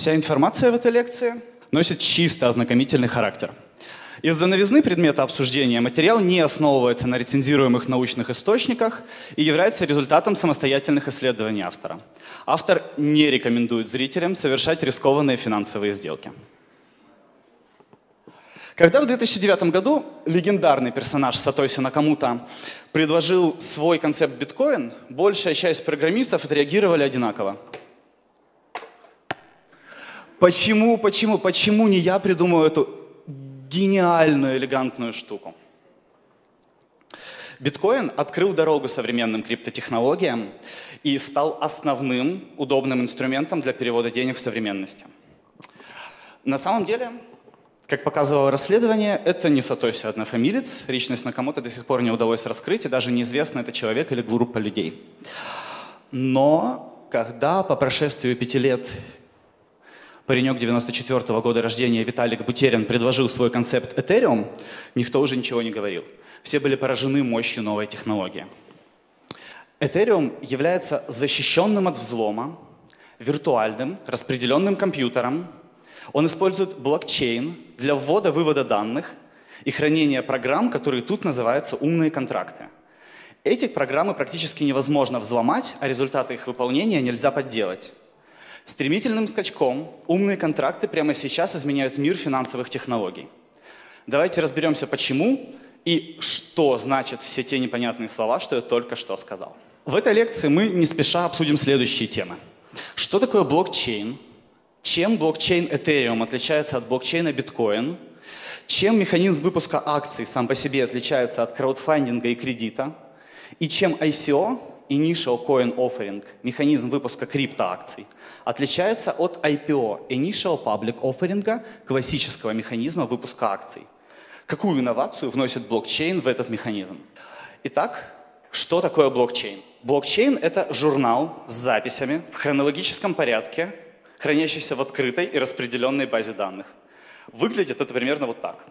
Вся информация в этой лекции носит чисто ознакомительный характер. Из-за новизны предмета обсуждения материал не основывается на рецензируемых научных источниках и является результатом самостоятельных исследований автора. Автор не рекомендует зрителям совершать рискованные финансовые сделки. Когда в 2009 году легендарный персонаж Сатоси Накамото предложил свой концепт биткоин, большая часть программистов отреагировали одинаково. Почему не я придумал эту гениальную, элегантную штуку? Биткоин открыл дорогу современным криптотехнологиям и стал основным удобным инструментом для перевода денег в современности. На самом деле, как показывало расследование, это не Сатоси однофамилец, личность Накамото до сих пор не удалось раскрыть, и даже неизвестно, это человек или группа людей. Но когда по прошествию 5 лет паренек 94-го года рождения Виталик Бутерин предложил свой концепт Ethereum, никто уже ничего не говорил. Все были поражены мощью новой технологии. Ethereum является защищенным от взлома, виртуальным, распределенным компьютером. Он использует блокчейн для ввода-вывода данных и хранения программ, которые тут называются умные контракты. Эти программы практически невозможно взломать, а результаты их выполнения нельзя подделать. Стремительным скачком умные контракты прямо сейчас изменяют мир финансовых технологий. Давайте разберемся, почему и что значат все те непонятные слова, что я только что сказал. В этой лекции мы не спеша обсудим следующие темы. Что такое блокчейн? Чем блокчейн Ethereum отличается от блокчейна Bitcoin? Чем механизм выпуска акций сам по себе отличается от краудфандинга и кредита? И чем ICO, Initial Coin Offering, механизм выпуска криптоакций, отличается от IPO, Initial Public Offering, классического механизма выпуска акций? Какую инновацию вносит блокчейн в этот механизм? Итак, что такое блокчейн? Блокчейн — это журнал с записями в хронологическом порядке, хранящийся в открытой и распределенной базе данных. Выглядит это примерно вот так.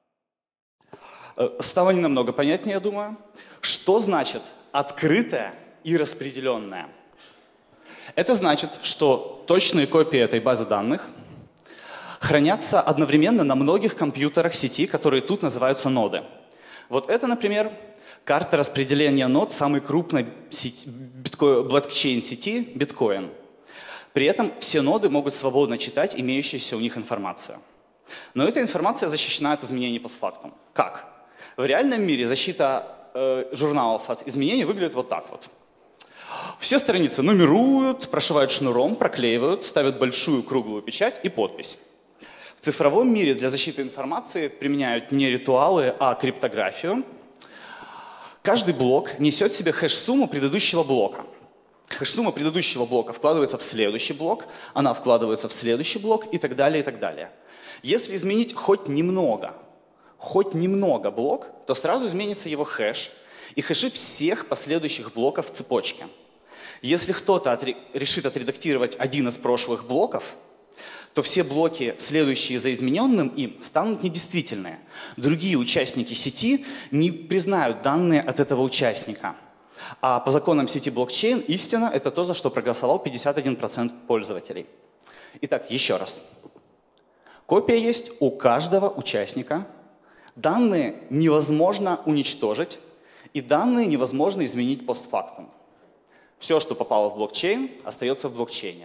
Стало не намного понятнее, я думаю. Что значит открытое и распределенное? Это значит, что точные копии этой базы данных хранятся одновременно на многих компьютерах сети, которые тут называются ноды. Вот это, например, карта распределения нод самой крупной блокчейн-сети биткоин. При этом все ноды могут свободно читать имеющуюся у них информацию. Но эта информация защищена от изменений постфактум. Как? В реальном мире защита журналов от изменений выглядит вот так вот. Все страницы нумеруют, прошивают шнуром, проклеивают, ставят большую круглую печать и подпись. В цифровом мире для защиты информации применяют не ритуалы, а криптографию. Каждый блок несет в себе хэш-сумму предыдущего блока. Хэш-сумма предыдущего блока вкладывается в следующий блок, она вкладывается в следующий блок и так далее, и так далее. Если изменить хоть немного блок, то сразу изменится его хэш и хэши всех последующих блоков в цепочке. Если кто-то решит отредактировать один из прошлых блоков, то все блоки, следующие за измененным им, станут недействительные. Другие участники сети не признают данные от этого участника. А по законам сети блокчейн истина — это то, за что проголосовал 51% пользователей. Итак, еще раз. Копия есть у каждого участника. Данные невозможно уничтожить, и данные невозможно изменить постфактум. Все, что попало в блокчейн, остается в блокчейне.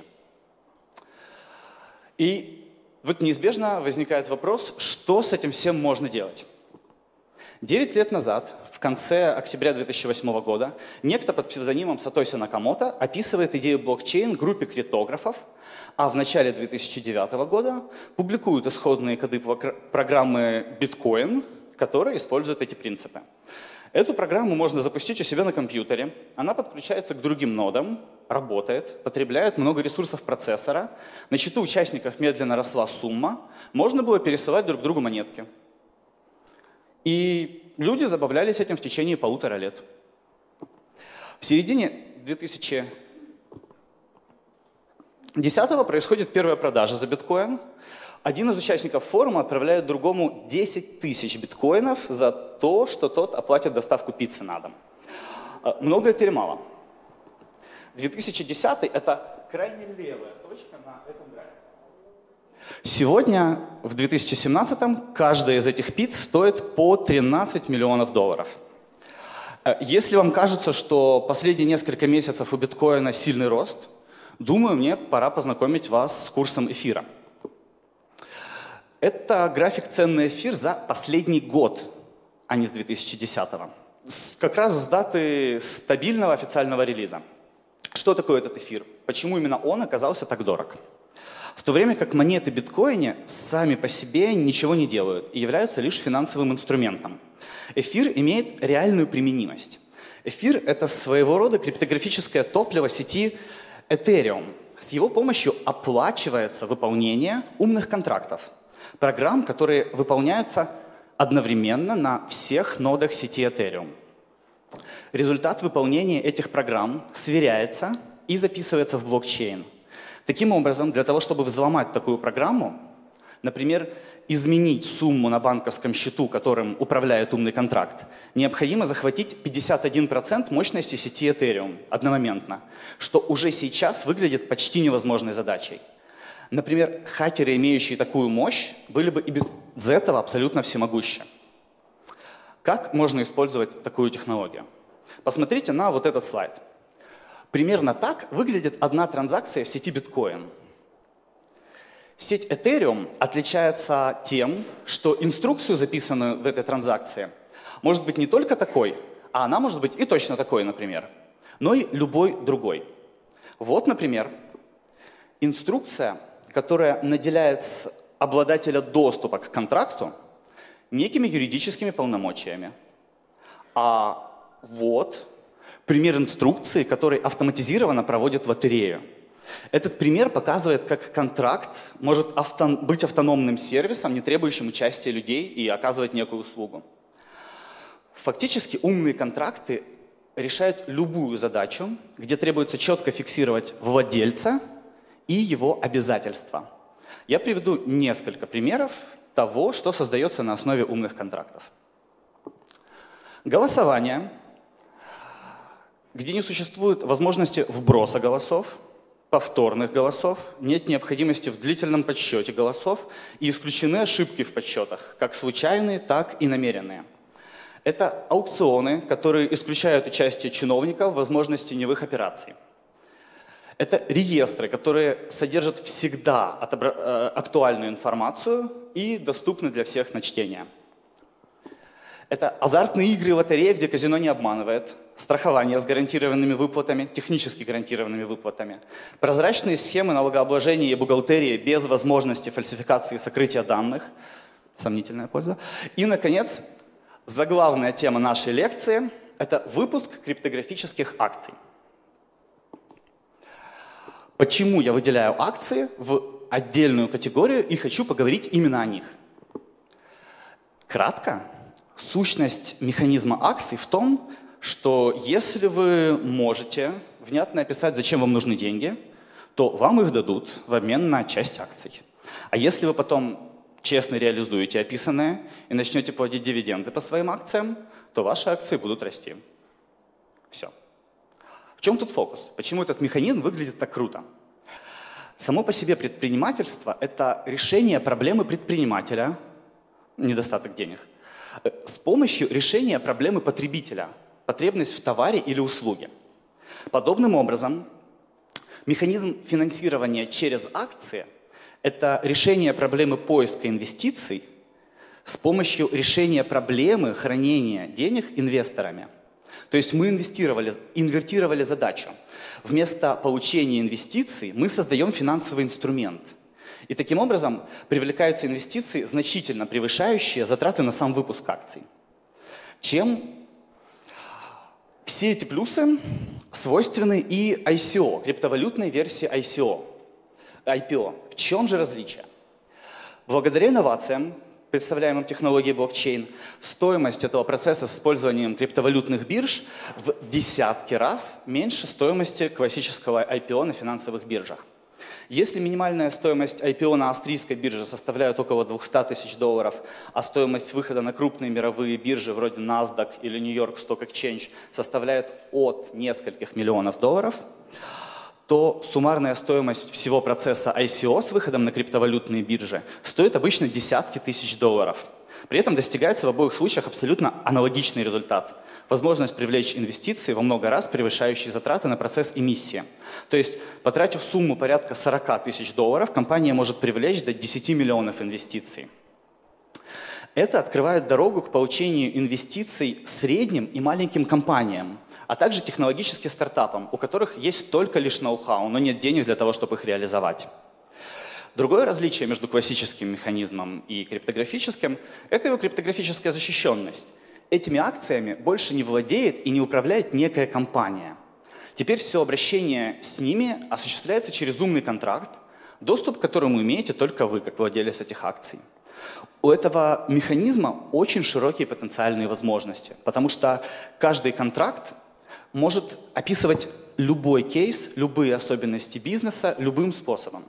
И вот неизбежно возникает вопрос, что с этим всем можно делать. 9 лет назад, в конце октября 2008 года, некто под псевдонимом Сатоси Накамото описывает идею блокчейн группе криптографов, а в начале 2009 года публикуют исходные коды программы Bitcoin, которая использует эти принципы. Эту программу можно запустить у себя на компьютере, она подключается к другим нодам, работает, потребляет много ресурсов процессора, на счету участников медленно росла сумма, можно было пересылать друг другу монетки. И люди забавлялись этим в течение 1,5 лет. В середине 2010-го происходит первая продажа за биткоин. Один из участников форума отправляет другому 10 тысяч биткоинов за то, что тот оплатит доставку пиццы на дом. Много это или мало? 2010 — это крайне левая точка на этом графике. Сегодня, в 2017-м, каждая из этих пиц стоит по 13 миллионов долларов. Если вам кажется, что последние несколько месяцев у биткоина сильный рост, думаю, мне пора познакомить вас с курсом эфира. Это график цен на эфир за последний год, а не с 2010-го. Как раз с даты стабильного официального релиза. Что такое этот эфир? Почему именно он оказался так дорог? В то время как монеты биткоина сами по себе ничего не делают и являются лишь финансовым инструментом. Эфир имеет реальную применимость. Эфир — это своего рода криптографическое топливо сети Ethereum. С его помощью оплачивается выполнение умных контрактов, программ, которые выполняются одновременно на всех нодах сети Ethereum. Результат выполнения этих программ сверяется и записывается в блокчейн. Таким образом, для того, чтобы взломать такую программу, например, изменить сумму на банковском счету, которым управляет умный контракт, необходимо захватить 51% мощности сети Ethereum одномоментно, что уже сейчас выглядит почти невозможной задачей. Например, хакеры, имеющие такую мощь, были бы и без этого абсолютно всемогущи. Как можно использовать такую технологию? Посмотрите на вот этот слайд. Примерно так выглядит одна транзакция в сети биткоин. Сеть Ethereum отличается тем, что инструкцию, записанную в этой транзакции, может быть не только такой, а она может быть и точно такой, например, но и любой другой. Вот, например, инструкция, которая наделяет обладателя доступа к контракту некими юридическими полномочиями. А вот пример инструкции, который автоматизированно проводит лотерею. Этот пример показывает, как контракт может быть автономным сервисом, не требующим участия людей и оказывать некую услугу. Фактически умные контракты решают любую задачу, где требуется четко фиксировать владельца и его обязательства. Я приведу несколько примеров того, что создается на основе умных контрактов. Голосование, где не существует возможности вброса голосов, повторных голосов, нет необходимости в длительном подсчете голосов и исключены ошибки в подсчетах, как случайные, так и намеренные. Это аукционы, которые исключают участие чиновников в возможности теневых операций. Это реестры, которые содержат всегда актуальную информацию и доступны для всех на чтение. Это азартные игры и лотереи, где казино не обманывает, страхование с гарантированными выплатами, технически гарантированными выплатами, прозрачные схемы налогообложения и бухгалтерии без возможности фальсификации и сокрытия данных, сомнительная польза. И, наконец, заглавная тема нашей лекции – это выпуск криптографических акций. Почему я выделяю акции в отдельную категорию и хочу поговорить именно о них? Кратко, сущность механизма акций в том, что если вы можете внятно описать, зачем вам нужны деньги, то вам их дадут в обмен на часть акций. А если вы потом честно реализуете описанное и начнете платить дивиденды по своим акциям, то ваши акции будут расти. Все. В чем тут фокус? Почему этот механизм выглядит так круто? Само по себе предпринимательство – это решение проблемы предпринимателя, недостаток денег, с помощью решения проблемы потребителя, потребность в товаре или услуге. Подобным образом, механизм финансирования через акции – это решение проблемы поиска инвестиций с помощью решения проблемы хранения денег инвесторами. То есть мы инвертировали задачу. Вместо получения инвестиций мы создаем финансовый инструмент. И таким образом привлекаются инвестиции, значительно превышающие затраты на сам выпуск акций. Чем все эти плюсы свойственны и ICO, криптовалютной версии IPO. В чем же различие? Благодаря инновациям, представляемым технологией блокчейн, стоимость этого процесса с использованием криптовалютных бирж в десятки раз меньше стоимости классического IPO на финансовых биржах. Если минимальная стоимость IPO на австрийской бирже составляет около 200 тысяч долларов, а стоимость выхода на крупные мировые биржи вроде NASDAQ или New York Stock Exchange составляет от нескольких миллионов долларов, то суммарная стоимость всего процесса ICO с выходом на криптовалютные биржи стоит обычно десятки тысяч долларов. При этом достигается в обоих случаях абсолютно аналогичный результат. Возможность привлечь инвестиции во много раз превышающие затраты на процесс эмиссии. То есть, потратив сумму порядка 40 тысяч долларов, компания может привлечь до 10 миллионов инвестиций. Это открывает дорогу к получению инвестиций средним и маленьким компаниям, а также технологическим стартапам, у которых есть только лишь ноу-хау, но нет денег для того, чтобы их реализовать. Другое различие между классическим механизмом и криптографическим – это его криптографическая защищенность. Этими акциями больше не владеет и не управляет некая компания. Теперь все обращение с ними осуществляется через умный контракт, доступ к которому имеете только вы, как владелец этих акций. У этого механизма очень широкие потенциальные возможности, потому что каждый контракт может описывать любой кейс, любые особенности бизнеса любым способом.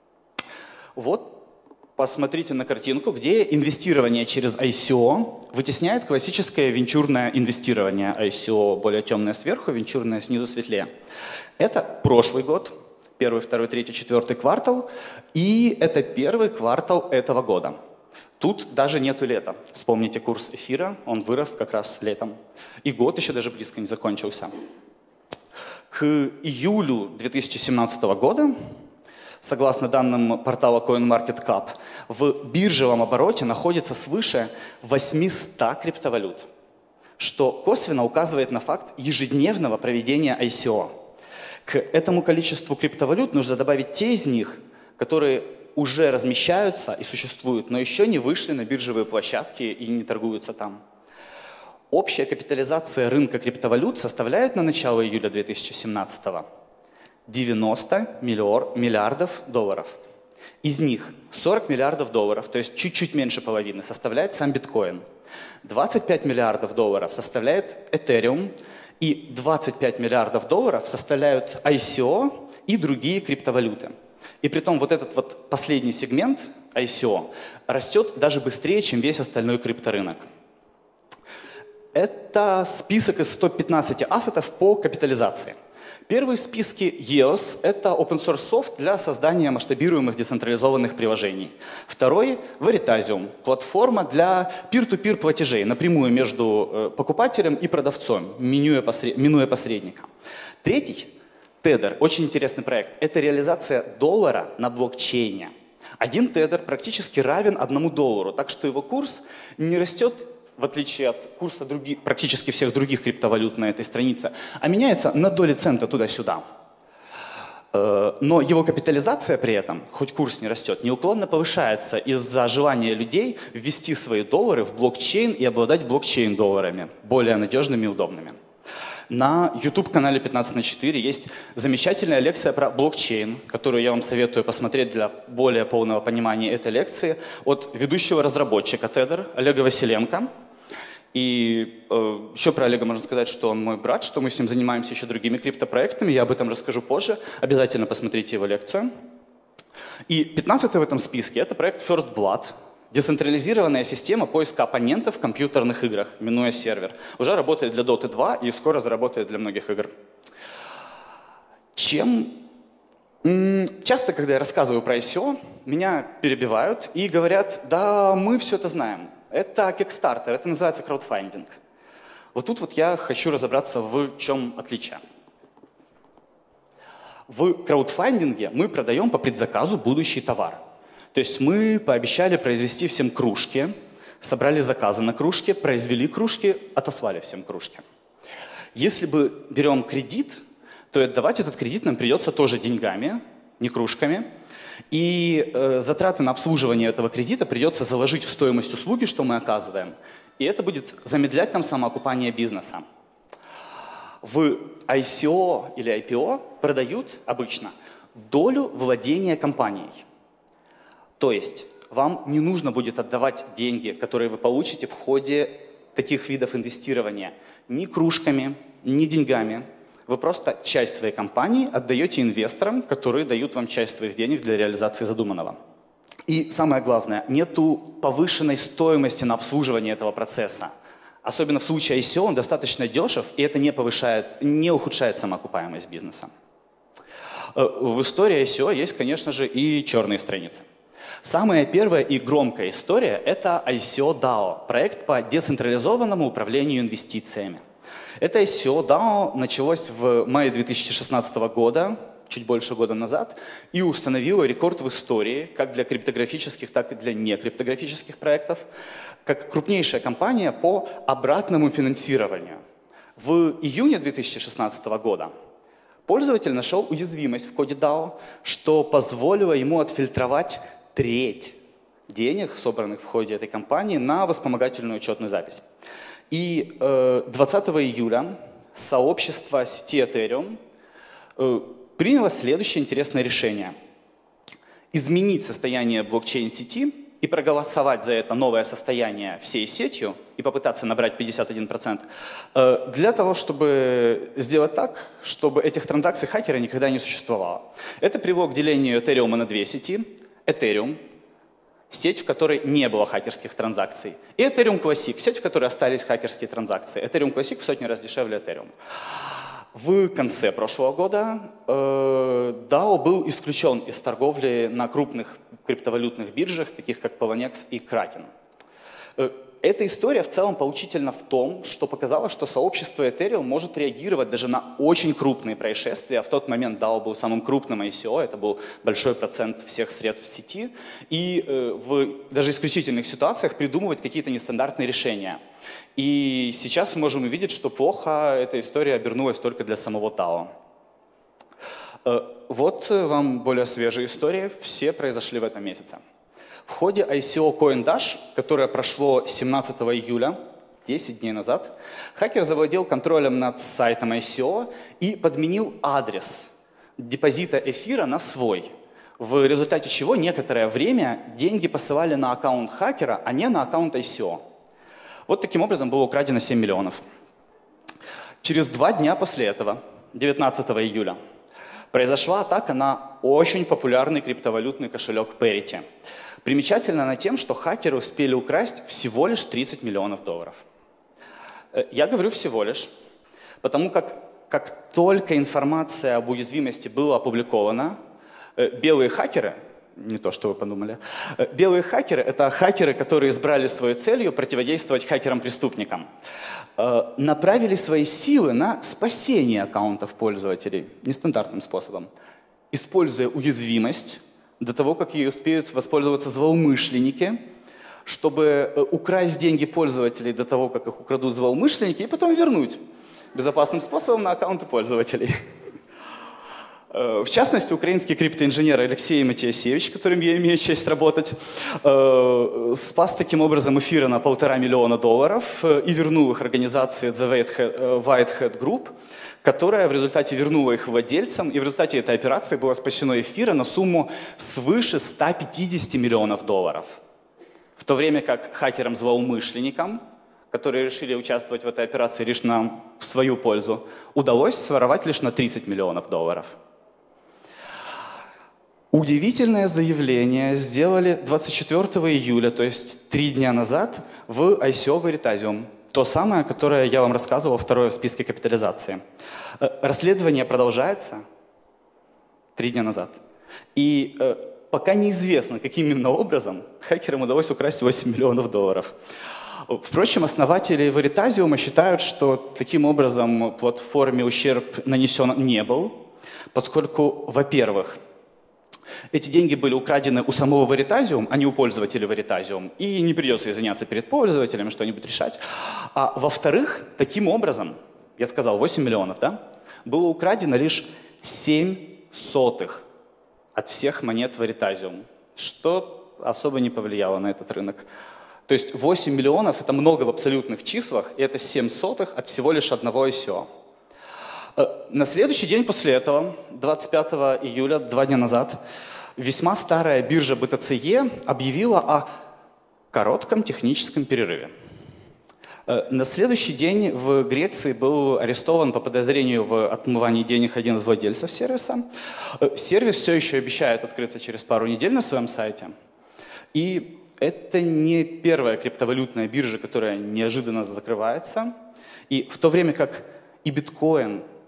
Вот, посмотрите на картинку, где инвестирование через ICO вытесняет классическое венчурное инвестирование. ICO более темное сверху, венчурное снизу светлее. Это прошлый год, первый, второй, третий, четвертый квартал, и это первый квартал этого года. Тут даже нету лета. Вспомните курс эфира, он вырос как раз летом. И год еще даже близко не закончился. К июлю 2017 года, согласно данным портала CoinMarketCap, в биржевом обороте находится свыше 800 криптовалют, что косвенно указывает на факт ежедневного проведения ICO. К этому количеству криптовалют нужно добавить те из них, которые уже размещаются и существуют, но еще не вышли на биржевые площадки и не торгуются там. Общая капитализация рынка криптовалют составляет на начало июля 2017 90 миллиардов долларов. Из них 40 миллиардов долларов, то есть чуть-чуть меньше половины, составляет сам биткоин. 25 миллиардов долларов составляет Ethereum, и 25 миллиардов долларов составляют ICO и другие криптовалюты. И притом вот этот вот последний сегмент ICO растет даже быстрее, чем весь остальной крипторынок. Это список из 115 ассетов по капитализации. Первый в списке EOS – это open source софт для создания масштабируемых децентрализованных приложений. Второй – Veritasium – платформа для peer-to-peer платежей напрямую между покупателем и продавцом, минуя посредника. Третий – Tether, очень интересный проект. Это реализация доллара на блокчейне. Один Tether практически равен $1, так что его курс не растет, в отличие от курса практически всех других криптовалют на этой странице, а меняется на доли цента туда-сюда. Но его капитализация при этом, хоть курс не растет, неуклонно повышается из-за желания людей ввести свои доллары в блокчейн и обладать блокчейн-долларами, более надежными и удобными. На YouTube-канале 15/4 есть замечательная лекция про блокчейн, которую я вам советую посмотреть для более полного понимания этой лекции, от ведущего разработчика Tether Олега Василенко. И еще про Олега можно сказать, что он мой брат, что мы с ним занимаемся еще другими криптопроектами, я об этом расскажу позже. Обязательно посмотрите его лекцию. И 15-й в этом списке – это проект First Blood. Децентрализированная система поиска оппонентов в компьютерных играх, минуя сервер. Уже работает для Dota 2 и скоро заработает для многих игр. Часто, когда я рассказываю про ICO, меня перебивают и говорят: да, мы все это знаем. Это Kickstarter, это называется краудфандинг. Вот тут вот я хочу разобраться, в чем отличие. В краудфандинге мы продаем по предзаказу будущий товар. То есть мы пообещали произвести всем кружки, собрали заказы на кружки, произвели кружки, отослали всем кружки. Если бы берем кредит, то отдавать этот кредит нам придется тоже деньгами, не кружками. И затраты на обслуживание этого кредита придется заложить в стоимость услуги, что мы оказываем. И это будет замедлять нам самоокупание бизнеса. В ICO или IPO продают обычно долю владения компанией. То есть вам не нужно будет отдавать деньги, которые вы получите в ходе таких видов инвестирования, ни кружками, ни деньгами. Вы просто часть своей компании отдаете инвесторам, которые дают вам часть своих денег для реализации задуманного. И самое главное, нету повышенной стоимости на обслуживание этого процесса. Особенно в случае ICO он достаточно дешев, и это не ухудшает самоокупаемость бизнеса. В истории ICO есть, конечно же, и черные страницы. Самая первая и громкая история – это ICO DAO, проект по децентрализованному управлению инвестициями. Это ICO DAO началось в мае 2016 года, чуть больше года назад, и установило рекорд в истории, как для криптографических, так и для некриптографических проектов, как крупнейшая компания по обратному финансированию. В июне 2016 года пользователь нашел уязвимость в коде DAO, что позволило ему отфильтровать треть денег, собранных в ходе этой кампании, на вспомогательную учетную запись. И 20 июля сообщество сети Ethereum приняло следующее интересное решение. Изменить состояние блокчейн-сети и проголосовать за это новое состояние всей сетью и попытаться набрать 51%, для того, чтобы сделать так, чтобы этих транзакций хакера никогда не существовало. Это привело к делению Ethereum на две сети. Ethereum, сеть, в которой не было хакерских транзакций, и Ethereum Classic, сеть, в которой остались хакерские транзакции. Ethereum Classic в сотни раз дешевле Ethereum. В конце прошлого года DAO был исключен из торговли на крупных криптовалютных биржах, таких как Poloniex и Kraken. Эта история в целом поучительна в том, что показала, что сообщество Ethereum может реагировать даже на очень крупные происшествия. В тот момент DAO был самым крупным ICO, это был большой процент всех средств в сети. И в даже исключительных ситуациях придумывать какие-то нестандартные решения. И сейчас мы можем увидеть, что плохо эта история обернулась только для самого DAO. Вот вам более свежие истории, все произошли в этом месяце. В ходе ICO CoinDash, которое прошло 17 июля, 10 дней назад, хакер завладел контролем над сайтом ICO и подменил адрес депозита эфира на свой, в результате чего некоторое время деньги посылали на аккаунт хакера, а не на аккаунт ICO. Вот таким образом было украдено 7 миллионов. Через 2 дня после этого, 19 июля, произошла атака на очень популярный криптовалютный кошелек Parity. Примечательно она тем, что хакеры успели украсть всего лишь 30 миллионов долларов. Я говорю всего лишь, потому как только информация об уязвимости была опубликована, белые хакеры, не то, что вы подумали, белые хакеры — это хакеры, которые избрали своей целью противодействовать хакерам-преступникам, направили свои силы на спасение аккаунтов пользователей нестандартным способом, используя уязвимость до того, как ее успеют воспользоваться злоумышленники, чтобы украсть деньги пользователей до того, как их украдут злоумышленники, и потом вернуть безопасным способом на аккаунты пользователей. В частности, украинский криптоинженер Алексей Матиасевич, с которым я имею честь работать, спас таким образом эфира на $1,5 миллиона и вернул их организации The Whitehead Group, которая в результате вернула их владельцам, и в результате этой операции было спасено эфира на сумму свыше $150 миллионов. В то время как хакерам-злоумышленникам, которые решили участвовать в этой операции лишь в свою пользу, удалось своровать лишь на $30 миллионов. Удивительное заявление сделали 24 июля, то есть 3 дня назад, в ICO Veritasium. То самое, которое я вам рассказывал, второе в списке капитализации. Расследование продолжается 3 дня назад. И пока неизвестно, каким именно образом хакерам удалось украсть $8 миллионов. Впрочем, основатели Veritasium считают, что таким образом платформе ущерб нанесен не был, поскольку, во-первых, эти деньги были украдены у самого Veritasium, а не у пользователей Veritasium, и не придется извиняться перед пользователями, что-нибудь решать. А во-вторых, таким образом, я сказал 8 миллионов, да, было украдено лишь 0,07 от всех монет Veritasium, что особо не повлияло на этот рынок. То есть 8 миллионов — это много в абсолютных числах, и это 0,07 от всего лишь одного ICO. На следующий день после этого, 25 июля, 2 дня назад, весьма старая биржа BTCE объявила о коротком техническом перерыве. На следующий день в Греции был арестован по подозрению в отмывании денег один из владельцев сервиса. Сервис все еще обещает открыться через пару недель на своем сайте. И это не первая криптовалютная биржа, которая неожиданно закрывается. И в то время как и биткоин,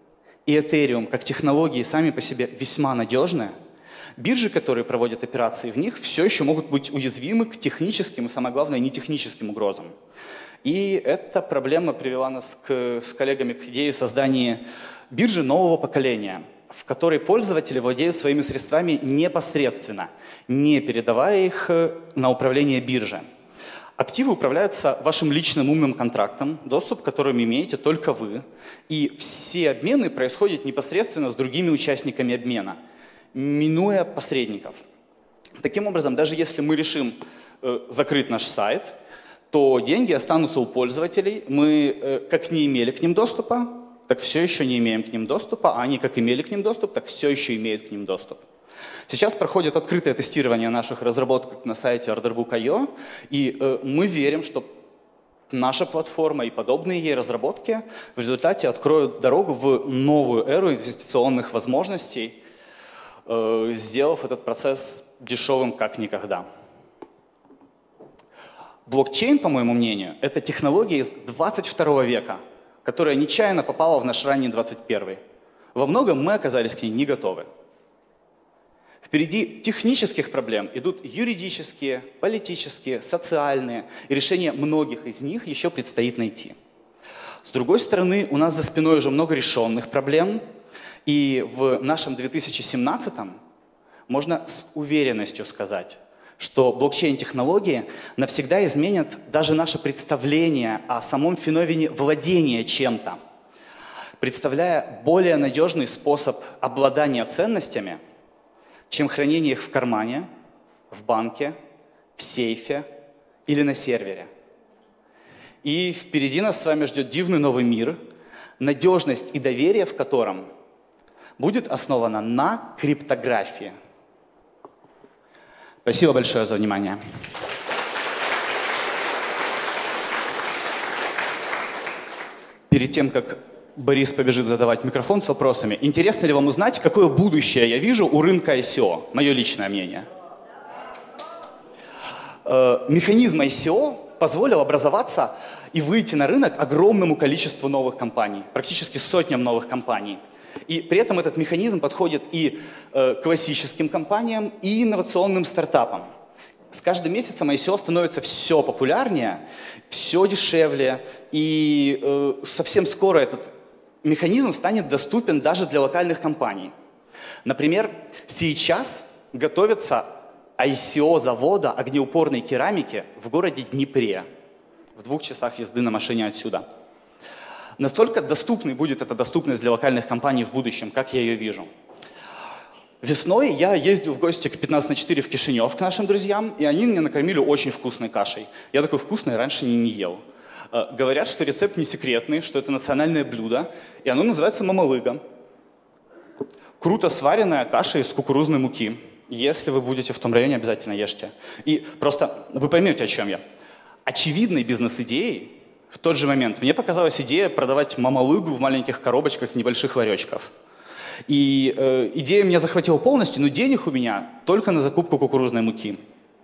и Ethereum как технологии сами по себе весьма надежны, биржи, которые проводят операции в них, все еще могут быть уязвимы к техническим и, самое главное, нетехническим угрозам. И эта проблема привела нас с коллегами к идее создания биржи нового поколения, в которой пользователи владеют своими средствами непосредственно, не передавая их на управление бирже. Активы управляются вашим личным умным контрактом, доступ к которым имеете только вы, и все обмены происходят непосредственно с другими участниками обмена, минуя посредников. Таким образом, даже если мы решим закрыть наш сайт, то деньги останутся у пользователей, мы как не имели к ним доступа, так все еще не имеем к ним доступа, а они как имели к ним доступ, так все еще имеют к ним доступ. Сейчас проходит открытое тестирование наших разработок на сайте orderbook.io, и мы верим, что наша платформа и подобные ей разработки в результате откроют дорогу в новую эру инвестиционных возможностей, сделав этот процесс дешевым как никогда. Блокчейн, по моему мнению, это технология из 22 века, которая нечаянно попала в наш ранний 21. Во многом мы оказались к ней не готовы. Впереди технических проблем идут юридические, политические, социальные, и решение многих из них еще предстоит найти. С другой стороны, у нас за спиной уже много решенных проблем, и в нашем 2017-м можно с уверенностью сказать, что блокчейн-технологии навсегда изменят даже наше представление о самом феномене владения чем-то, представляя более надежный способ обладания ценностями, чем хранение их в кармане, в банке, в сейфе или на сервере. И впереди нас с вами ждет дивный новый мир, надежность и доверие в котором будет основана на криптографии. Спасибо большое за внимание. Перед тем, как Борис побежит задавать микрофон с вопросами, интересно ли вам узнать, какое будущее я вижу у рынка ICO? Мое личное мнение. Механизм ICO позволил образоваться и выйти на рынок огромному количеству новых компаний, практически сотням новых компаний. И при этом этот механизм подходит и классическим компаниям, и инновационным стартапам. С каждым месяцем ICO становится все популярнее, все дешевле, и совсем скоро этот механизм станет доступен даже для локальных компаний. Например, сейчас готовится ICO завода огнеупорной керамики в городе Днепре, в 2 часах езды на машине отсюда. Настолько доступной будет эта доступность для локальных компаний в будущем, как я ее вижу. Весной я ездил в гости к 15/4 в Кишинев к нашим друзьям, и они меня накормили очень вкусной кашей. Я такой вкусной раньше не ел. Говорят, что рецепт не секретный, что это национальное блюдо, и оно называется мамалыга. Круто сваренная каша из кукурузной муки. Если вы будете в том районе, обязательно ешьте. И просто вы поймете, о чем я. Очевидной бизнес-идеей в тот же момент мне показалась идея продавать мамалыгу в маленьких коробочках с небольших ларечков. И идея меня захватила полностью, но денег у меня только на закупку кукурузной муки.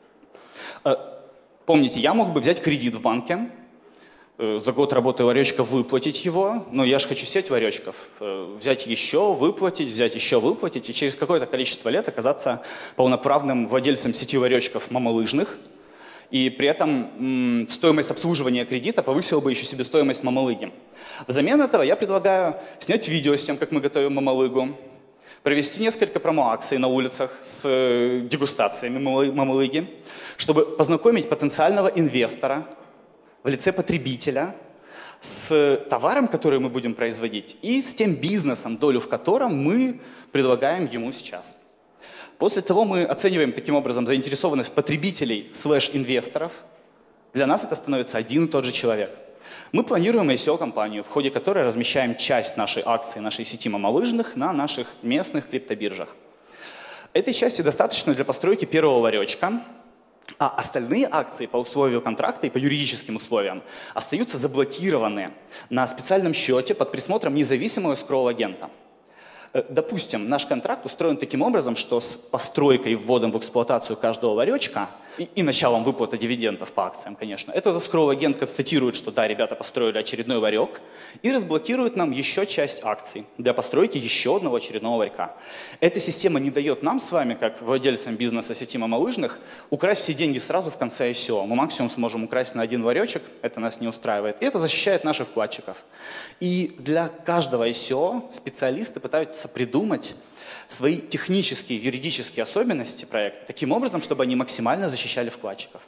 Помните, я мог бы взять кредит в банке, за год работы ларечков выплатить его, но я же хочу сеть ларечков, взять еще, выплатить, и через какое-то количество лет оказаться полноправным владельцем сети ларечков мамалыжных, и при этом стоимость обслуживания кредита повысила бы еще себестоимость мамалыги. Взамен этого я предлагаю снять видео с тем, как мы готовим мамалыгу, провести несколько промо-акций на улицах с дегустациями мамалыги, чтобы познакомить потенциального инвестора в лице потребителя с товаром, который мы будем производить, и с тем бизнесом, долю в котором мы предлагаем ему сейчас. После того мы оцениваем таким образом заинтересованность потребителей /инвесторов. Для нас это становится один и тот же человек. Мы планируем ICO-компанию, в ходе которой размещаем часть нашей акции, нашей сети мамалыжных на наших местных криптобиржах. Этой части достаточно для постройки первого ларечка, а остальные акции по условию контракта и по юридическим условиям остаются заблокированы на специальном счете под присмотром независимого скролл-агента. Допустим, наш контракт устроен таким образом, что с постройкой и вводом в эксплуатацию каждого ларечка и началом выплаты дивидендов по акциям, конечно, этот escrow-агент констатирует, что да, ребята построили очередной ларек и разблокирует нам еще часть акций для постройки еще одного очередного ларька. Эта система не дает нам с вами, как владельцам бизнеса сети мамалыжных, украсть все деньги сразу в конце ICO. Мы максимум сможем украсть на один ларечек, это нас не устраивает. И это защищает наших вкладчиков. И для каждого ICO специалисты пытаются придумать свои технические, юридические особенности проекта таким образом, чтобы они максимально защищали вкладчиков.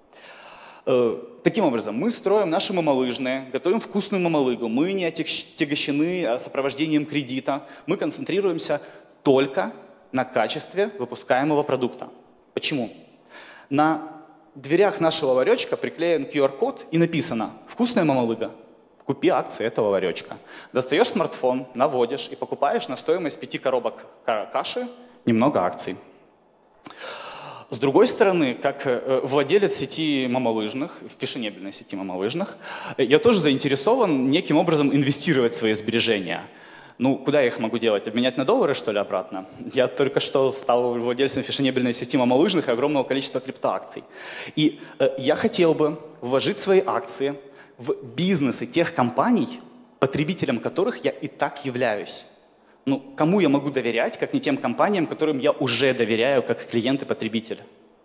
Таким образом, мы строим наши мамалыжные, готовим вкусную мамалыгу, мы не отягощены сопровождением кредита, мы концентрируемся только на качестве выпускаемого продукта. Почему? На дверях нашего ларечка приклеен QR-код и написано «Вкусная мамалыга». Купи акции этого ларечка. Достаешь смартфон, наводишь и покупаешь на стоимость 5 коробок каши немного акций. С другой стороны, как владелец сети мамалыжных, фешенебельной сети мамалыжных, я тоже заинтересован неким образом инвестировать свои сбережения. Ну, куда я их могу делать? Обменять на доллары, что ли, обратно? Я только что стал владельцем фешенебельной сети мамалыжных и огромного количества криптоакций. И я хотел бы вложить свои акции в бизнесы тех компаний, потребителем которых я и так являюсь. Ну, кому я могу доверять, как не тем компаниям, которым я уже доверяю, как клиент и потребитель.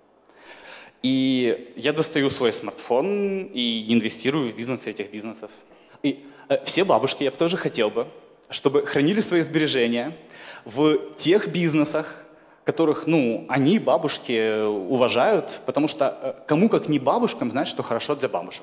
И я достаю свой смартфон и инвестирую в бизнесы этих бизнесов. И все бабушки, я бы тоже хотел бы, чтобы хранили свои сбережения в тех бизнесах, которых, ну, они, бабушки, уважают, потому что кому, как не бабушкам, знать, что хорошо для бабушек.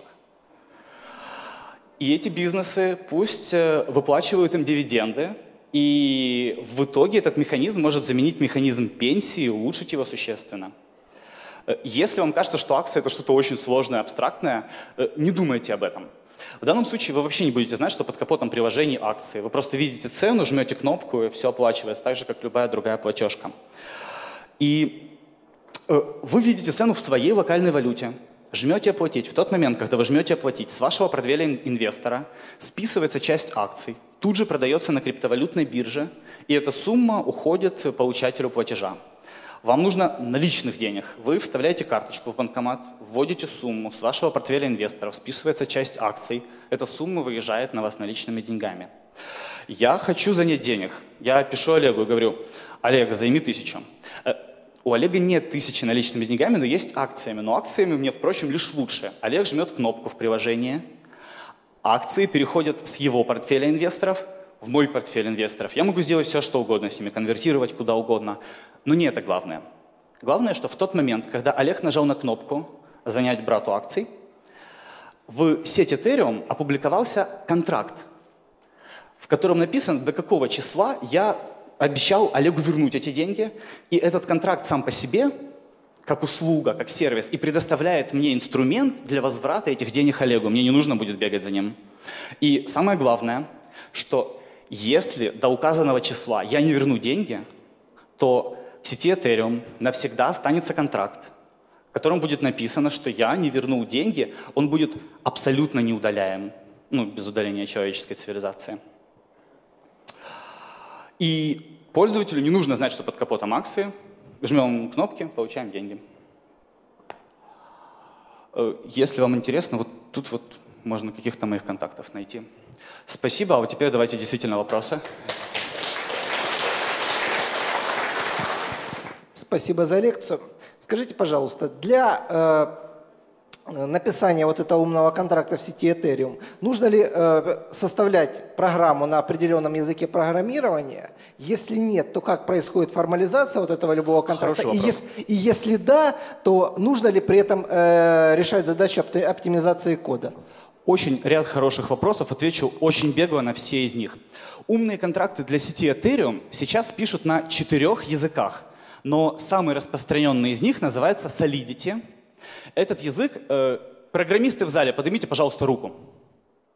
И эти бизнесы пусть выплачивают им дивиденды, и в итоге этот механизм может заменить механизм пенсии, улучшить его существенно. Если вам кажется, что акция – это что-то очень сложное, абстрактное, не думайте об этом. В данном случае вы вообще не будете знать, что под капотом приложений акции. Вы просто видите цену, жмете кнопку, и все оплачивается, так же, как любая другая платежка. И вы видите цену в своей локальной валюте. Жмете «Оплатить». В тот момент, когда вы жмете «Оплатить», с вашего портфеля инвестора списывается часть акций, тут же продается на криптовалютной бирже, и эта сумма уходит получателю платежа. Вам нужно наличных денег. Вы вставляете карточку в банкомат, вводите сумму, с вашего портфеля инвесторов списывается часть акций, эта сумма выезжает на вас наличными деньгами. Я хочу занять денег. Я пишу Олегу и говорю: Олег, займи 1000. У Олега нет 1000 наличными деньгами, но есть акциями. Но акциями мне, впрочем, лишь лучше. Олег жмет кнопку в приложении, акции переходят с его портфеля инвесторов в мой портфель инвесторов. Я могу сделать все, что угодно с ними, конвертировать куда угодно. Но не это главное. Главное, что в тот момент, когда Олег нажал на кнопку «Занять брату акций», в сети Ethereum опубликовался контракт, в котором написано, до какого числа я обещал Олегу вернуть эти деньги. И этот контракт сам по себе, как услуга, как сервис, и предоставляет мне инструмент для возврата этих денег Олегу. Мне не нужно будет бегать за ним. И самое главное, что если до указанного числа я не верну деньги, то в сети Ethereum навсегда останется контракт, в котором будет написано, что я не вернул деньги, он будет абсолютно неудаляем, ну, без удаления человеческой цивилизации. И пользователю не нужно знать, что под капотом акции. Жмем кнопки, получаем деньги. Если вам интересно, вот тут вот можно каких-то моих контактов найти. Спасибо, а вот теперь давайте действительно вопросы. Спасибо за лекцию. Скажите, пожалуйста, для написания вот этого умного контракта в сети Ethereum нужно ли составлять программу на определенном языке программирования? Если нет, то как происходит формализация вот этого любого контракта? И если да, то нужно ли при этом решать задачу оптимизации кода? Очень ряд хороших вопросов, отвечу очень бегло на все из них. Умные контракты для сети Ethereum сейчас пишут на 4 языках, но самый распространенный из них называется Solidity. Этот язык, программисты в зале, поднимите, пожалуйста, руку.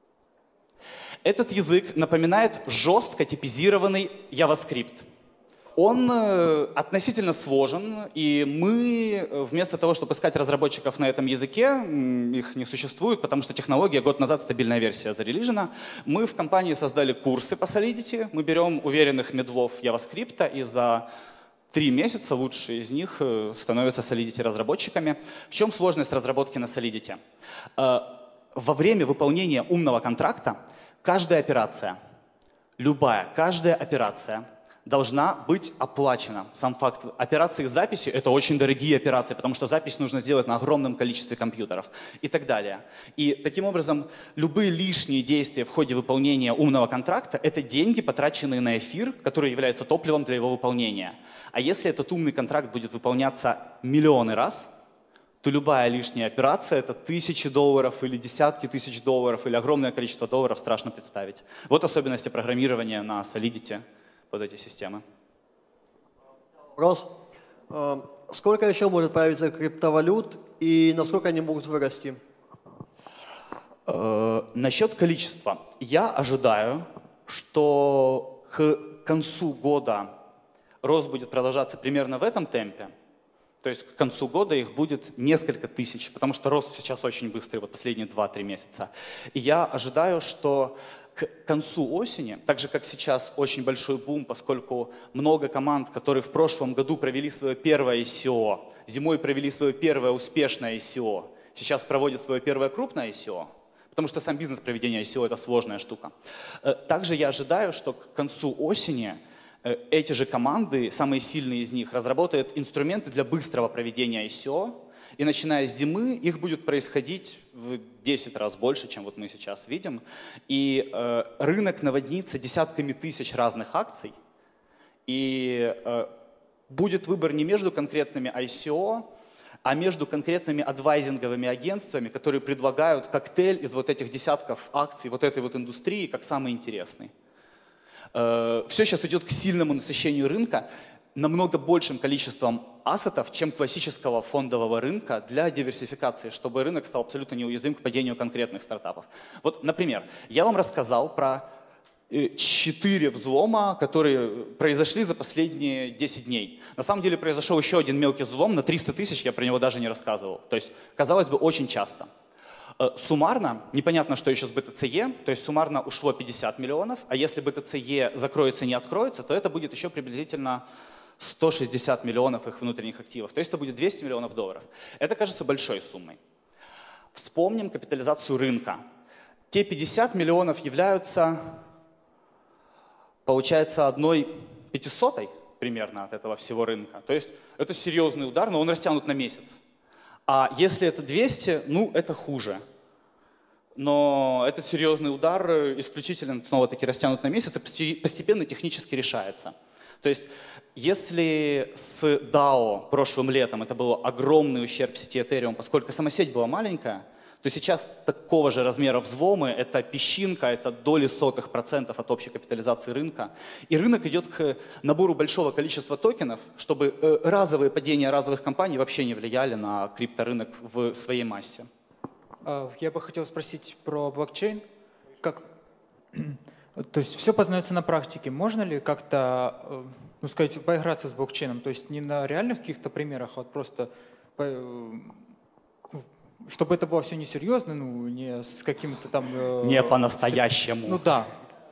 Этот язык напоминает жестко типизированный JavaScript. Он относительно сложен, и мы вместо того, чтобы искать разработчиков на этом языке, их не существует, потому что технология год назад стабильная версия зарелижена, мы в компании создали курсы по Solidity, мы берем уверенных медлов JavaScript, и за 3 месяца лучшие из них становятся Solidity разработчиками. В чем сложность разработки на Solidity? Во время выполнения умного контракта каждая операция, каждая операция должна быть оплачена. Сам факт операции с записью — это очень дорогие операции, потому что запись нужно сделать на огромном количестве компьютеров и так далее. И таким образом любые лишние действия в ходе выполнения умного контракта — это деньги, потраченные на эфир, который является топливом для его выполнения. А если этот умный контракт будет выполняться миллионы раз, то любая лишняя операция — это $1000 или десятки тысяч долларов или огромное количество долларов, страшно представить. Вот особенности программирования на Solidity под эти системы. Вопрос. Сколько еще может появиться криптовалют и насколько они могут вырасти? Насчет количества. Я ожидаю, что к концу года рост будет продолжаться примерно в этом темпе. То есть к концу года их будет несколько тысяч, потому что рост сейчас очень быстрый, вот последние 2-3 месяца. И я ожидаю, что к концу осени, так же как сейчас очень большой бум, поскольку много команд, которые в прошлом году провели свое первое ICO, зимой провели свое первое успешное ICO, сейчас проводят свое первое крупное ICO, потому что сам бизнес проведения ICO — это сложная штука. Также я ожидаю, что к концу осени эти же команды, самые сильные из них, разработают инструменты для быстрого проведения ICO, и начиная с зимы их будет происходить в 10 раз больше, чем вот мы сейчас видим. И рынок наводнится десятками тысяч разных акций, и будет выбор не между конкретными ICO, а между конкретными адвайзинговыми агентствами, которые предлагают коктейль из вот этих десятков акций, вот этой вот индустрии, как самый интересный. Все сейчас идет к сильному насыщению рынка намного большим количеством ассетов, чем классического фондового рынка для диверсификации, чтобы рынок стал абсолютно неуязвим к падению конкретных стартапов. Вот, например, я вам рассказал про 4 взлома, которые произошли за последние 10 дней. На самом деле произошел еще один мелкий взлом на 300 тысяч, я про него даже не рассказывал. То есть, казалось бы, очень часто. Суммарно, непонятно, что еще с BTCE, то есть суммарно ушло 50 миллионов, а если BTCE закроется и не откроется, то это будет еще приблизительно 160 миллионов их внутренних активов, то есть это будет 200 миллионов долларов. Это кажется большой суммой. Вспомним капитализацию рынка. Те 50 миллионов являются, получается, 1/500 примерно от этого всего рынка. То есть это серьезный удар, но он растянут на месяц. А если это 200, ну это хуже. Но этот серьезный удар исключительно снова-таки растянут на месяц и постепенно технически решается. То есть если с DAO прошлым летом это был огромный ущерб сети Ethereum, поскольку сама сеть была маленькая, то сейчас такого же размера взломы — это песчинка, это доли сотых процентов от общей капитализации рынка. И рынок идет к набору большого количества токенов, чтобы разовые падения разовых компаний вообще не влияли на крипторынок в своей массе. Я бы хотел спросить про блокчейн. То есть все познается на практике. Можно ли как-то, ну, сказать, поиграться с блокчейном? То есть не на реальных каких-то примерах, а вот просто, чтобы это было все несерьезно, ну, не с каким-то там... Не по-настоящему. Ну да.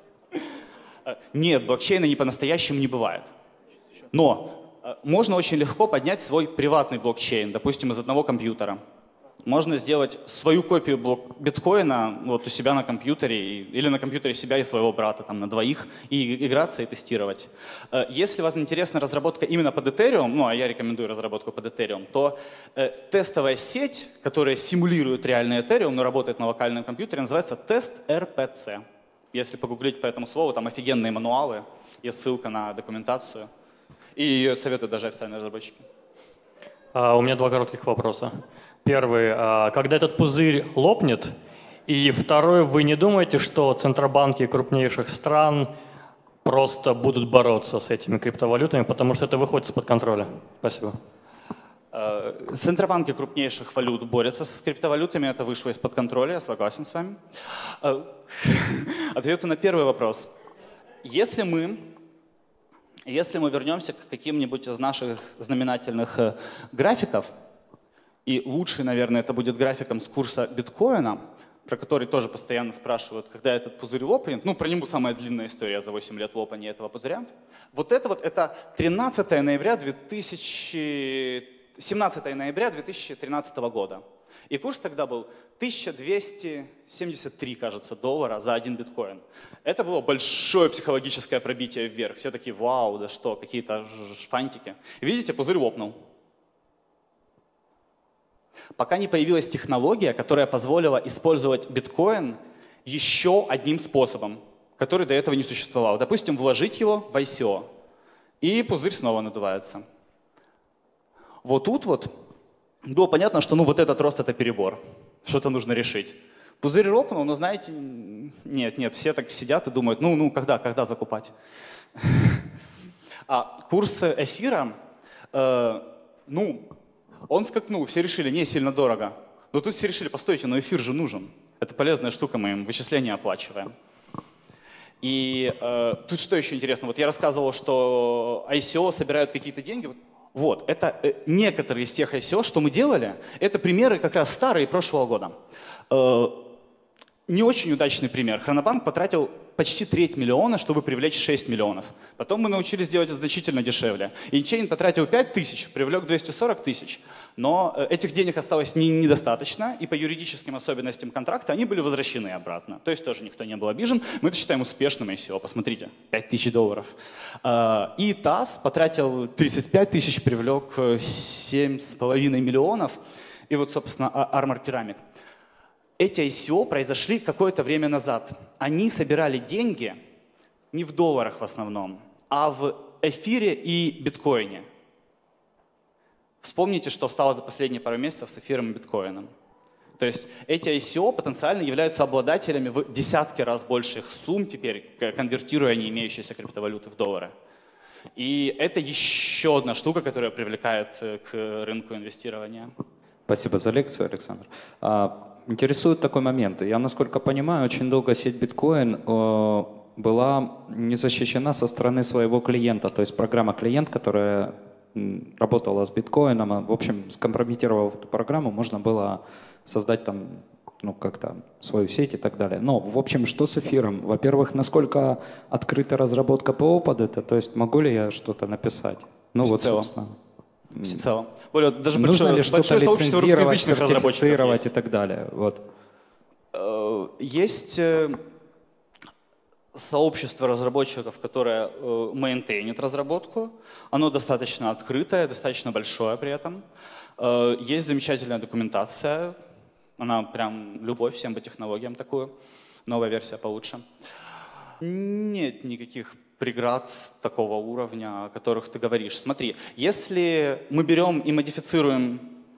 Нет, блокчейна не по-настоящему не бывает. Но можно очень легко поднять свой приватный блокчейн, допустим, из одного компьютера. Можно сделать свою копию биткоина вот у себя на компьютере или на компьютере себя и своего брата там, на двоих и играться и тестировать. Если вас интересна разработка именно под Ethereum, ну а я рекомендую разработку под Ethereum, то тестовая сеть, которая симулирует реальный Ethereum, но работает на локальном компьютере, называется TestRPC. Если погуглить по этому слову, там офигенные мануалы, есть ссылка на документацию. И ее советуют даже официальные разработчики. У меня 2 коротких вопроса. Первый, когда этот пузырь лопнет, и второй, вы не думаете, что центробанки крупнейших стран просто будут бороться с этими криптовалютами, потому что это выходит из-под контроля? Спасибо. Центробанки крупнейших валют борются с криптовалютами, это вышло из-под контроля, я согласен с вами. Ответы на первый вопрос. Если мы Если мы вернемся к каким-нибудь из наших знаменательных графиков, и лучший, наверное, это будет графиком с курса биткоина, про который тоже постоянно спрашивают, когда этот пузырь лопнет. Ну, про него самая длинная история за 8 лет лопания этого пузыря. Вот это 17 ноября 2013 года. И курс тогда был 1273, кажется, доллара за один биткоин. Это было большое психологическое пробитие вверх. Все такие, вау, да что, какие-то шпантики. Видите, пузырь лопнул. Пока не появилась технология, которая позволила использовать биткоин еще одним способом, который до этого не существовал. Допустим, вложить его в ICO, и пузырь снова надувается. Вот тут вот было понятно, что вот этот рост — это перебор, что-то нужно решить. Пузырь ропнул, но знаете, нет, все так сидят и думают, когда закупать? А курс эфира, он скакнул, все решили, не сильно дорого. Но тут все решили, постойте, но эфир же нужен. Это полезная штука, мы им вычисления оплачиваем. И тут что еще интересно, вот я рассказывал, что ICO собирают какие-то деньги. Вот, это некоторые из тех ICO, что мы делали, это примеры как раз старые прошлого года. Не очень удачный пример. Хронобанк потратил почти 3 миллиона, чтобы привлечь 6 миллионов. Потом мы научились делать это значительно дешевле. InChain потратил 5 тысяч, привлек 240 тысяч. Но этих денег осталось недостаточно, и по юридическим особенностям контракта они были возвращены обратно. То есть тоже никто не был обижен. Мы это считаем успешным ICO. Посмотрите, 5 тысяч долларов. И ТАСС потратил 35 тысяч, привлек 7,5 миллионов. И вот, собственно, Armor Ceramic. Эти ICO произошли какое-то время назад. Они собирали деньги не в долларах в основном, а в эфире и биткоине. Вспомните, что стало за последние пару месяцев с эфиром и биткоином. То есть эти ICO потенциально являются обладателями в десятки раз больших сумм теперь, конвертируя не имеющиеся криптовалюты в доллары. И это еще одна штука, которая привлекает к рынку инвестирования. Спасибо за лекцию, Александр. Интересует такой момент. Я, насколько понимаю, очень долго сеть биткоин была не защищена со стороны своего клиента. То есть программа-клиент, которая работала с биткоином, в общем, скомпрометировав эту программу, можно было создать там, как-то свою сеть и так далее. Но, в общем, что с эфиром? Во-первых, насколько открыта разработка ПО под это? То есть могу ли я что-то написать? Собственно. Всецело. Даже нужно ли что-то лицензировать, сертифицировать есть. И так далее? Вот. Есть сообщество разработчиков, которое мейнтейнит разработку. Оно достаточно открытое, достаточно большое при этом. Есть замечательная документация. Она прям любовь всем по технологиям такую. Новая версия получше. Нет никаких преград такого уровня, о которых ты говоришь. Смотри, если мы берем и модифицируем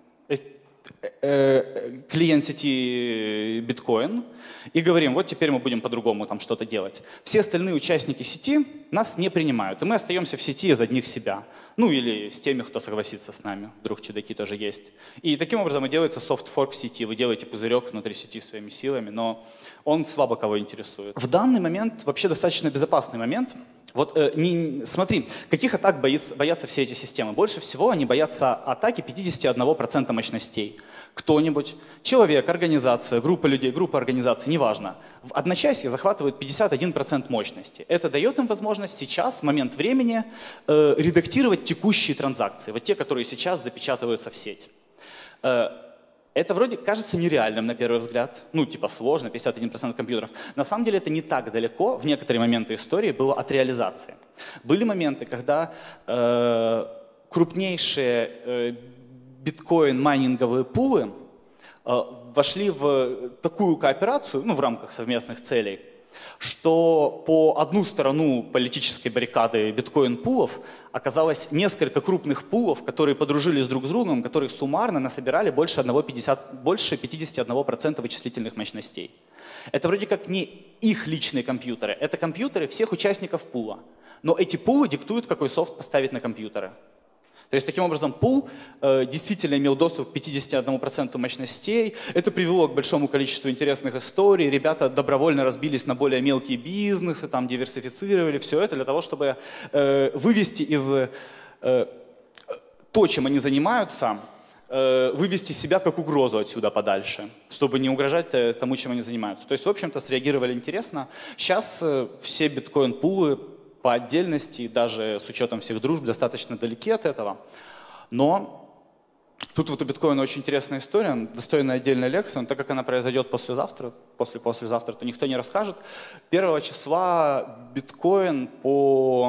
клиент сети биткоин и говорим, вот теперь мы будем по-другому там что-то делать. Все остальные участники сети нас не принимают, и мы остаемся в сети из одних себя. Или с теми, кто согласится с нами. Вдруг чудаки тоже есть. И таким образом и делается софт-форк сети. Вы делаете пузырек внутри сети своими силами, но он слабо кого интересует. В данный момент вообще достаточно безопасный момент. Смотри, каких атак боятся все эти системы? Больше всего они боятся атаки 51% мощностей. Кто-нибудь, человек, организация, группа людей, группа организаций, неважно, в одночасье захватывают 51% мощности. Это дает им возможность сейчас, в момент времени, редактировать текущие транзакции, вот те, которые сейчас запечатываются в сеть. Это вроде кажется нереальным на первый взгляд, сложно, 51% компьютеров. На самом деле это не так далеко, в некоторые моменты истории было от реализации. Были моменты, когда крупнейшие биткоин-майнинговые пулы вошли в такую кооперацию, в рамках совместных целей, что по одну сторону политической баррикады биткоин-пулов оказалось несколько крупных пулов, которые подружились друг с другом, которые суммарно насобирали больше 51% вычислительных мощностей. Это вроде как не их личные компьютеры, это компьютеры всех участников пула. Но эти пулы диктуют, какой софт поставить на компьютеры. То есть, таким образом, пул действительно имел доступ к 51% мощностей. Это привело к большому количеству интересных историй. Ребята добровольно разбились на более мелкие бизнесы, там диверсифицировали все это для того, чтобы вывести из то, чем они занимаются, вывести себя как угрозу отсюда подальше, чтобы не угрожать тому, чем они занимаются. То есть, в общем-то, среагировали интересно. Сейчас все биткоин-пулы по отдельности, даже с учетом всех дружб, достаточно далеки от этого. Но тут вот у биткоина очень интересная история, достойная отдельной лекции, но так как она произойдет послезавтра, послезавтра, то никто не расскажет. 1 числа биткоин по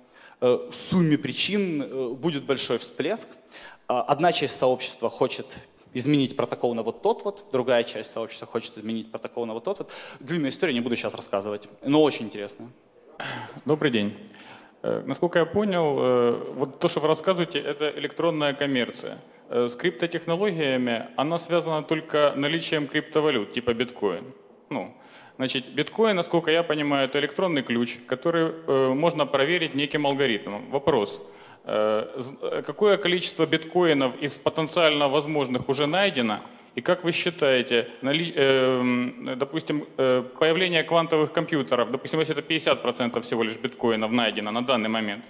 сумме причин будет большой всплеск. Одна часть сообщества хочет изменить протокол на вот тот вот, другая часть сообщества хочет изменить протокол на вот тот вот. Длинная история, не буду сейчас рассказывать, но очень интересная. Добрый день. Насколько я понял, вот то, что вы рассказываете, это электронная коммерция. С криптотехнологиями она связана только наличием криптовалют, типа биткоин. Значит, биткоин, насколько я понимаю, это электронный ключ, который можно проверить неким алгоритмом. Вопрос. Какое количество биткоинов из потенциально возможных уже найдено? И как вы считаете, допустим, появление квантовых компьютеров, допустим, если это 50% всего лишь биткоинов найдено на данный момент,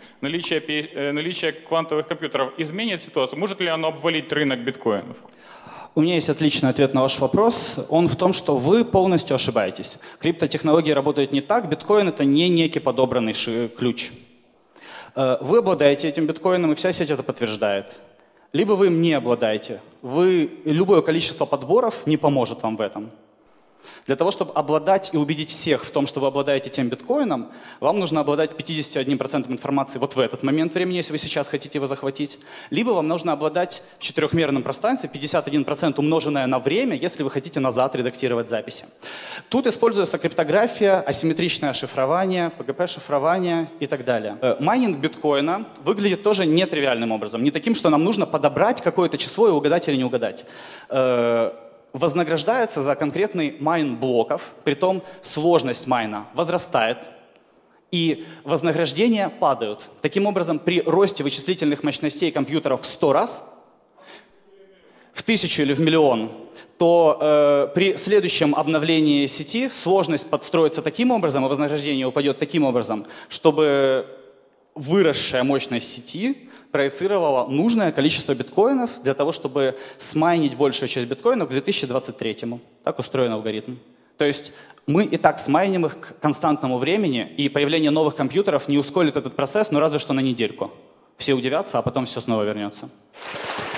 наличие квантовых компьютеров изменит ситуацию? Может ли оно обвалить рынок биткоинов? У меня есть отличный ответ на ваш вопрос. Он в том, что вы полностью ошибаетесь. Криптотехнологии работают не так. Биткоин — это не некий подобранный ключ. Вы обладаете этим биткоином, и вся сеть это подтверждает. Либо вы им не обладаете. Любое количество подборов не поможет вам в этом. Для того, чтобы обладать и убедить всех в том, что вы обладаете тем биткоином, вам нужно обладать 51% информации вот в этот момент времени, если вы сейчас хотите его захватить. Либо вам нужно обладать в четырехмерном пространстве 51% умноженное на время, если вы хотите назад редактировать записи. Тут используется криптография, асимметричное шифрование, PGP-шифрование и так далее. Майнинг биткоина выглядит тоже нетривиальным образом. Не таким, что нам нужно подобрать какое-то число и угадать или не угадать. Вознаграждается за конкретный майн блоков, притом сложность майна возрастает, и вознаграждения падают. Таким образом, при росте вычислительных мощностей компьютеров в 100 раз, в 1000 или в миллион, то при следующем обновлении сети сложность подстроится таким образом, и вознаграждение упадет таким образом, чтобы выросшая мощность сети проецировала нужное количество биткоинов для того, чтобы смайнить большую часть биткоинов к 2023-му. Так устроен алгоритм. То есть мы и так смайним их к константному времени, и появление новых компьютеров не ускорит этот процесс, но разве что на недельку. Все удивятся, а потом все снова вернется.